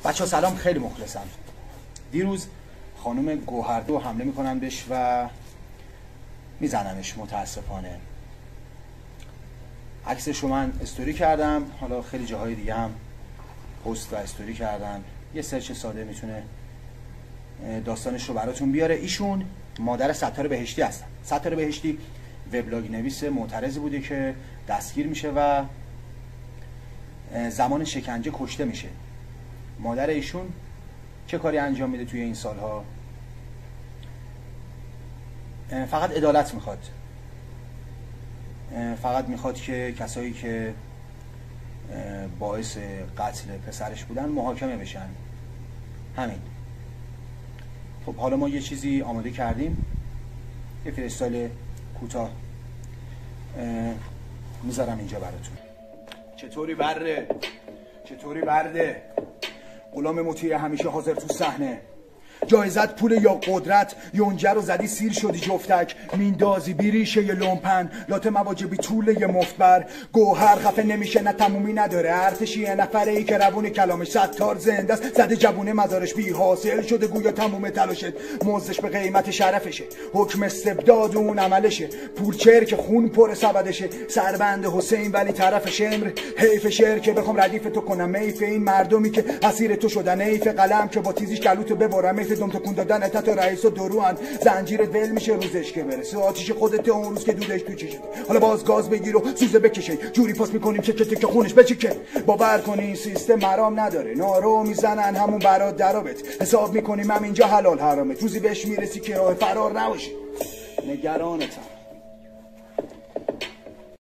بچه‌ها سلام، خیلی مخلصم. دیروز خانم گوهردو حمله میکنن بهش و میزننش متاسفانه. عکسش رو من استوری کردم، حالا خیلی جاهای دیگه هم پست و استوری کردن. یه سرچ ساده میتونه داستانش رو براتون بیاره. ایشون مادر ستار بهشتی هستن. ستار بهشتی وبلاگ نویس معترضی بوده که دستگیر میشه و زمان شکنجه کشته میشه. مادر ایشون چه کاری انجام میده توی این سالها؟ فقط عدالت میخواد. فقط میخواد که کسایی که باعث قتل پسرش بودن محاکمه بشن. همین. خب حالا ما یه چیزی آماده کردیم، یه فریستایل کوتاه میذارم اینجا براتون. چطوری بره؟ چطوری برده؟ غلام مطیع همیشه حاضر تو صحنه. جایزت پول یا قدرت، یونجه رو زدی سیر شدی جفتک. میندازی بیریشه یه لومپن، لاته مواجبی طول یه مفتبر. گوهر خفه نمیشه نه تمومی نداره، ارتشی یه نفره ای که روون کلامش ستار زنده است. زده جوونه مزارش بی حاصل شده، گویا تموم تلاشت موزش به قیمت شرفشه. حکم استبداد اون عملشه، پولچر که خون پر سبدشه. سربند حسین ولی طرف شمر، حیف شعر که بخوام ردیف تو کنم. میف این مردمی که اسیر تو شدن، حیف قلم که با تیزیش گلوتو ببرم. دم تکون دادن اتت رئیس و دروان، زنجیرت ول میشه روزش که برسه. آتیش خودت اون روز که دودش تو چشت، حالا باز گاز بگیر و سوزه بکشه. جوری پاس میکنیم که خونش بچکه. باور کنی این سیستم مرام نداره، نارو میزنن همون برات درابت. حساب میکنیم هم اینجا حلال حرامه، روزی بهش میرسی که راه فرار نباشه. نگرانتم.